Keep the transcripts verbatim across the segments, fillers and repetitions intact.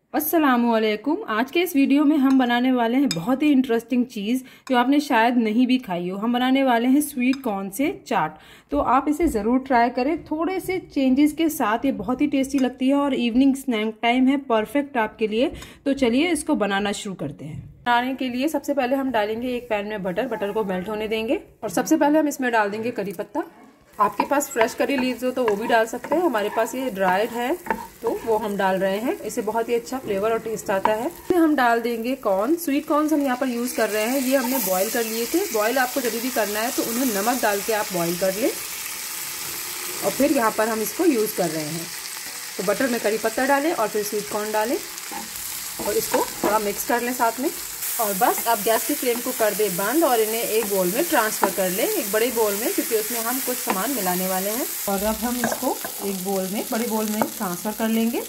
अस्सलामुअलैकुम। आज के इस वीडियो में हम बनाने वाले हैं बहुत ही इंटरेस्टिंग चीज़ जो आपने शायद नहीं भी खाई हो। हम बनाने वाले हैं स्वीट कॉर्न से चाट। तो आप इसे ज़रूर ट्राई करें थोड़े से चेंजेस के साथ। ये बहुत ही टेस्टी लगती है और इवनिंग स्नैक टाइम है, परफेक्ट आपके लिए। तो चलिए इसको बनाना शुरू करते हैं। बनाने के लिए सबसे पहले हम डालेंगे एक पैन में बटर। बटर को मेल्ट होने देंगे और सबसे पहले हम इसमें डाल देंगे करी पत्ता। आपके पास फ्रेश करी लीव्स हो तो वो भी डाल सकते हैं। हमारे पास ये ड्राइड है तो वो हम डाल रहे हैं। इससे बहुत ही अच्छा फ्लेवर और टेस्ट आता है। फिर हम डाल देंगे कॉर्न। स्वीट कॉर्न्स हम यहाँ पर यूज कर रहे हैं। ये हमने बॉईल कर लिए थे। बॉईल आपको जब भी करना है तो उन्हें नमक डाल के आप बॉईल कर लें और फिर यहाँ पर हम इसको यूज कर रहे हैं। तो बटर में करी पत्ता डालें और फिर स्वीट कॉर्न डालें और इसको थोड़ा मिक्स कर लें साथ में। और बस अब गैस की फ्लेम को कर दे बंद और इन्हें एक बोल में ट्रांसफ़र कर लें, एक बड़े बोल में, क्योंकि उसमें हम कुछ सामान मिलाने वाले हैं। और अब हम इसको एक बोल में, बड़े बोल में ट्रांसफ़र कर लेंगे।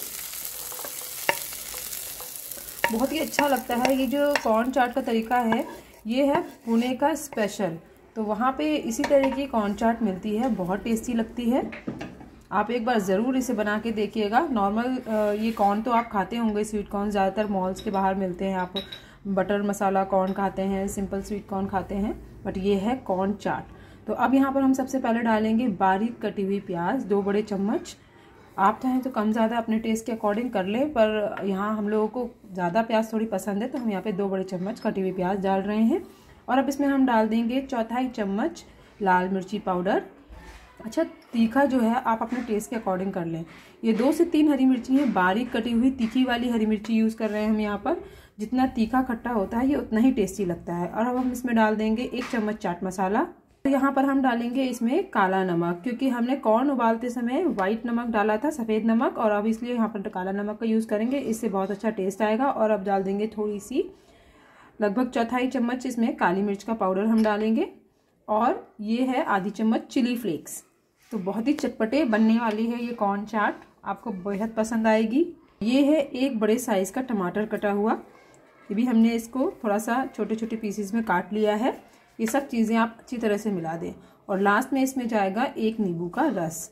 बहुत ही अच्छा लगता है। ये जो कॉर्न चाट का तरीका है ये है पुणे का स्पेशल। तो वहाँ पे इसी तरह की कॉर्न चाट मिलती है, बहुत टेस्टी लगती है। आप एक बार ज़रूर इसे बना के देखिएगा। नॉर्मल ये कॉर्न तो आप खाते होंगे, स्वीट कॉर्न ज़्यादातर मॉल्स के बाहर मिलते हैं। आप बटर मसाला कॉर्न खाते हैं, सिंपल स्वीट कॉर्न खाते हैं, बट ये है कॉर्न चाट। तो अब यहाँ पर हम सबसे पहले डालेंगे बारीक कटी हुई प्याज, दो बड़े चम्मच। आप चाहें तो कम ज़्यादा अपने टेस्ट के अकॉर्डिंग कर लें, पर यहाँ हम लोगों को ज़्यादा प्याज थोड़ी पसंद है तो हम यहाँ पे दो बड़े चम्मच कटी हुई प्याज डाल रहे हैं। और अब इसमें हम डाल देंगे चौथाई चम्मच लाल मिर्ची पाउडर। अच्छा, तीखा जो है आप अपने टेस्ट के अकॉर्डिंग कर लें। ये दो से तीन हरी मिर्ची है, बारीक कटी हुई तीखी वाली हरी मिर्ची यूज़ कर रहे हैं हम यहाँ पर। जितना तीखा खट्टा होता है ये उतना ही टेस्टी लगता है। और अब हम इसमें डाल देंगे एक चम्मच चाट मसाला। तो यहाँ पर हम डालेंगे इसमें काला नमक, क्योंकि हमने कॉर्न उबालते समय वाइट नमक डाला था, सफ़ेद नमक, और अब इसलिए यहाँ पर काला नमक का यूज़ करेंगे। इससे बहुत अच्छा टेस्ट आएगा। और अब डाल देंगे थोड़ी सी, लगभग चौथाई चम्मच इसमें काली मिर्च का पाउडर हम डालेंगे। और ये है आधी चम्मच चिली फ्लेक्स। तो बहुत ही चटपटे बनने वाली है ये कॉर्न चाट, आपको बेहद पसंद आएगी। ये है एक बड़े साइज़ का टमाटर कटा हुआ, ये भी हमने इसको थोड़ा सा छोटे छोटे पीसेस में काट लिया है। ये सब चीज़ें आप अच्छी तरह से मिला दें। और लास्ट में इसमें जाएगा एक नींबू का रस।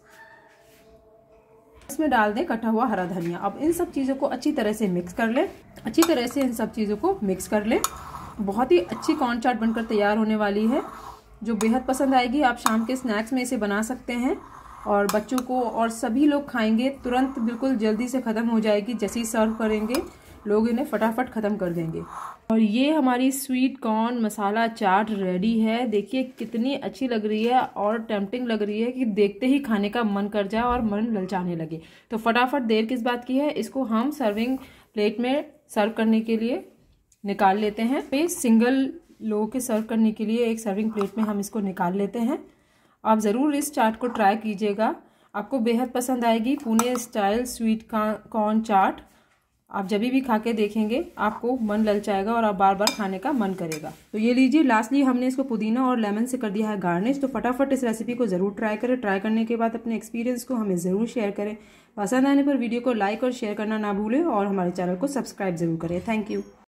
इसमें डाल दें कटा हुआ हरा धनिया। अब इन सब चीज़ों को अच्छी तरह से मिक्स कर लें। अच्छी तरह से इन सब चीज़ों को मिक्स कर लें। बहुत ही अच्छी कॉर्न चाट बनकर तैयार होने वाली है, जो बेहद पसंद आएगी। आप शाम के स्नैक्स में इसे बना सकते हैं और बच्चों को और सभी लोग खाएंगे। तुरंत बिल्कुल जल्दी से ख़त्म हो जाएगी। जैसे ही सर्व करेंगे लोग इन्हें फटाफट ख़त्म कर देंगे। और ये हमारी sweet corn masala chaat ready है। देखिए कितनी अच्छी लग रही है और टेम्पटिंग लग रही है कि देखते ही खाने का मन कर जाए और मन ललचाने लगे। तो फटाफट देर किस बात की है, इसको हम सर्विंग प्लेट में सर्व करने के लिए निकाल लेते हैं। पे सिंगल लोगों के सर्व करने के लिए एक सर्विंग प्लेट में हम इसको निकाल लेते हैं। आप ज़रूर इस चाट को ट्राई कीजिएगा, आपको बेहद पसंद आएगी। Pune style sweet corn chaat आप जब भी खा के देखेंगे आपको मन ललचाएगा और आप बार बार खाने का मन करेगा। तो ये लीजिए, लास्टली हमने इसको पुदीना और लेमन से कर दिया है गार्निश। तो फटाफट इस रेसिपी को ज़रूर ट्राई करें। ट्राई करने के बाद अपने एक्सपीरियंस को हमें ज़रूर शेयर करें। पसंद आने पर वीडियो को लाइक और शेयर करना ना भूलें और हमारे चैनल को सब्सक्राइब ज़रूर करें। Thank you.